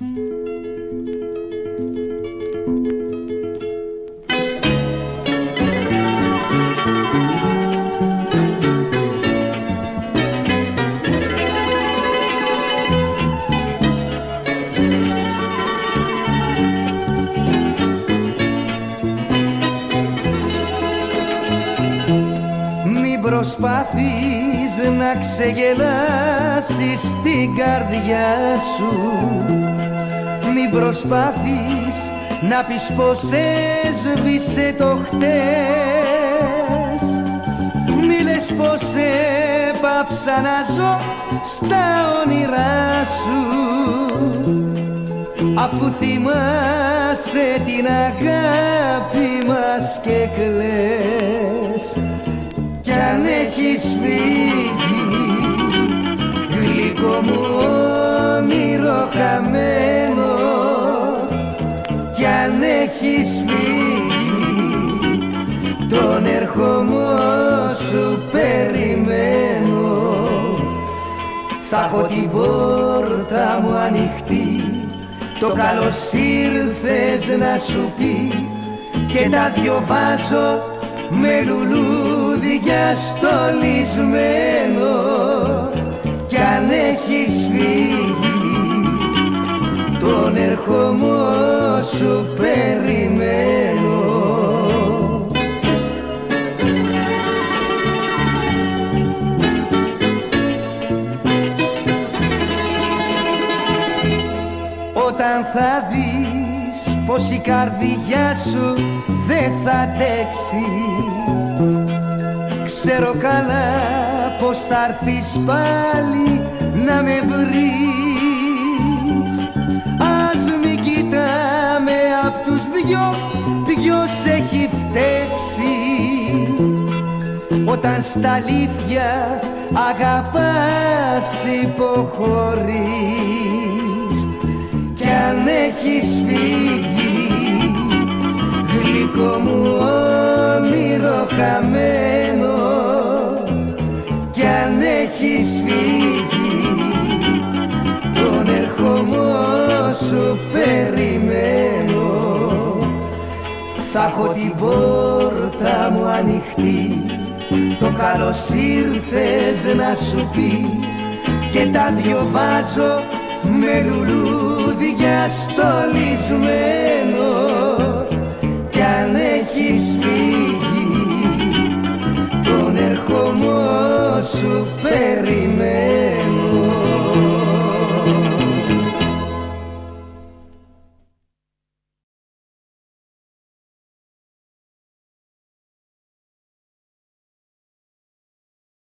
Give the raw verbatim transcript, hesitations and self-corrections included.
Προσπαθείς να ξεγελάσεις την καρδιά σου, μην προσπαθείς να πεις πως έσβησε το χτες. Μη λες πως έπαψα να ζω στα όνειρά σου, αφού θυμάσαι την αγάπη μας και κλαις. Κι αν έχεις φύγει, γλυκό μου όνειρο χαμένο, κι αν έχεις φύγει, τον ερχομό σου περιμένω. Θα έχω την πόρτα μου ανοιχτή, το καλώς ήρθες να σου πει, και τα δυο βάζω με λουλούδια στολισμένο. Κι αν έχεις φύγει, τον ερχομό σου περιμένω. Όταν θα δεις πως η καρδιά σου δεν θα αντέξει, ξέρω καλά πως θα έρθεις πάλι να με βρεις. Ας μην κοιτάμε απ' τους δυο ποιος έχει φταίξει, όταν στα αλήθεια αγαπάς υποχωρείς. Κι αν έχεις φύγει, γλυκό μου όνειρο χαμένο, κι αν έχεις φύγει, τον ερχομό σου περιμένω. Θα έχω την πόρτα μου ανοιχτή, το καλώς ήρθες να σου πει, και τα δυο βάζω με λουλούδια στολισμένο. Κι αν έχεις φύγει, τον ερχομό σου περιμένω.